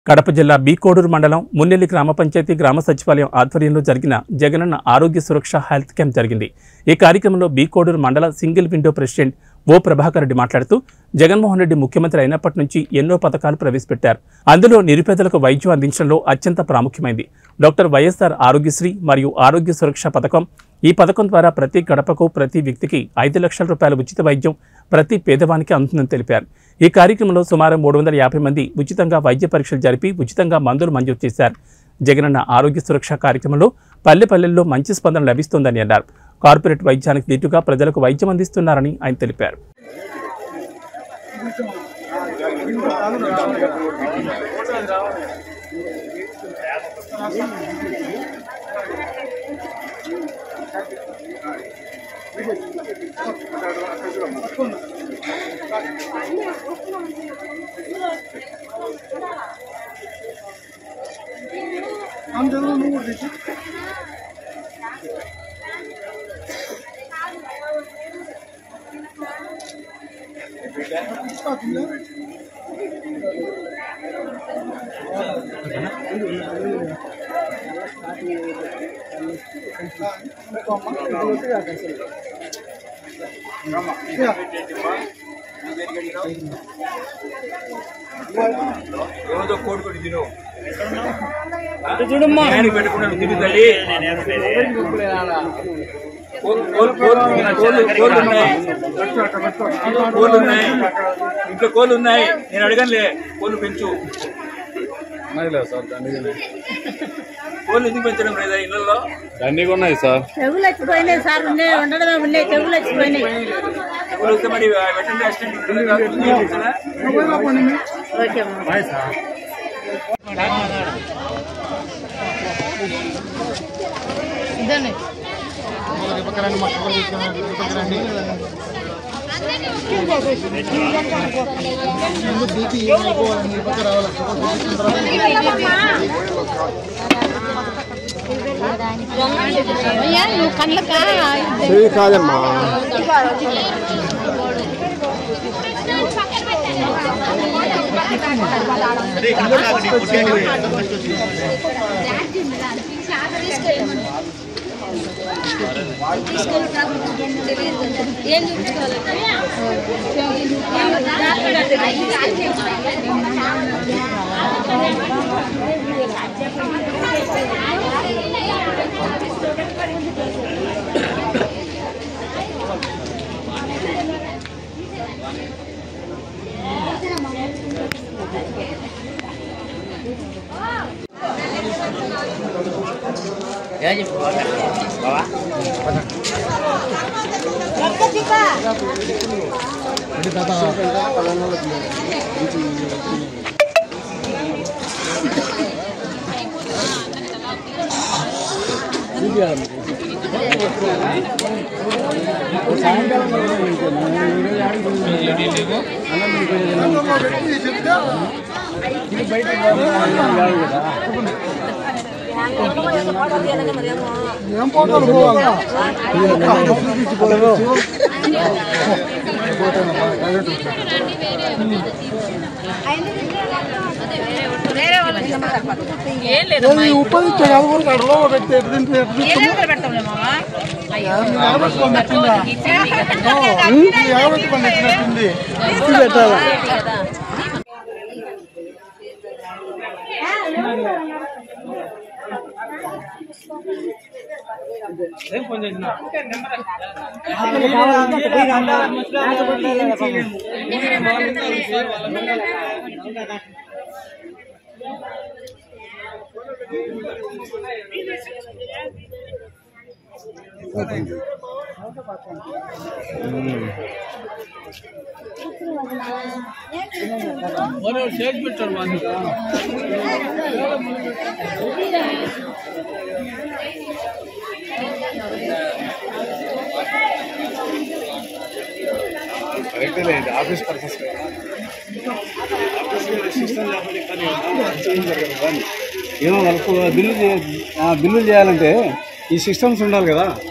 కడప జిల్లా బి కోడూరు మండలం మున్నెల్లి గ్రామ పంచాయతీ గ్రామ సచివాలయం ఆధ్వర్యంలో జరిగిన జగనన్న ఆరోగ్య సురక్ష హెల్త్ క్యాంప్ జరిగింది। ఈ కార్యక్రమంలో బి కోడూరు మండల single window president O Prabhakar Reddy మాట్లాడుతూ జగన్మోహన్ రెడ్డి ముఖ్యమంత్రి అయినప్పటి నుంచి ఎన్నో పథకాలు ప్రవేశపెట్టారు। అందులో నిరుపేదలకు వైద్యం అందించడంలో అత్యంత ప్రాముఖ్యమైంది డాక్టర్ వైఎస్ఆర్ ఆరోగ్యశ్రీ మరియు ఆరోగ్య సురక్ష పథకం। ఈ పథకం ద్వారా ప్రతి గడపకు ప్రతి వ్యక్తికి 5 లక్షల రూపాయల ఉచిత వైద్యం ప్రతి పేదవానికి అందుతుందని తెలిపారు। ఈ కార్యక్రమంలో సుమారు 350 మంది ఉచితంగా వైద్య పరీక్షలు జరిపి ఉచితంగా మందులు మంజూరు చేశారు। జగనన్న ఆరోగ్య సురక్ష కార్యక్రమంలో పల్లెపల్లెల్లో మంచి స్పందన లభిస్తోందని అన్నారు। కార్పొరేట్ వైద్యానికి దీటుగా ప్రజలకు వైద్యం అందిస్తున్నారని ఆయన తెలిపారు। ఇంట్లో కోళ్ళు ఉన్నాయి, నేను అడగనులే, కోళ్ళు పెంచు। కోళ్ళు ఎందుకు పెంచడం లేదా ఇళ్లలో? దండిగా ఉన్నాయి సార్, తెగులు వచ్చిపోయినాయి సార్, ఉండడమే ఉన్నాయి, తెగులు వచ్చిపోయినాయి। మరి వెటర్నరీ అసిస్టెంట్ ఇదండి నువ్వు కళ్ళకా కాదమ్మా ఆఫీస్ పర్పస్ ఏమో వాళ్ళకు బిల్లు చేయాలంటే ఈ సిస్టమ్స్ ఉండాలి కదా।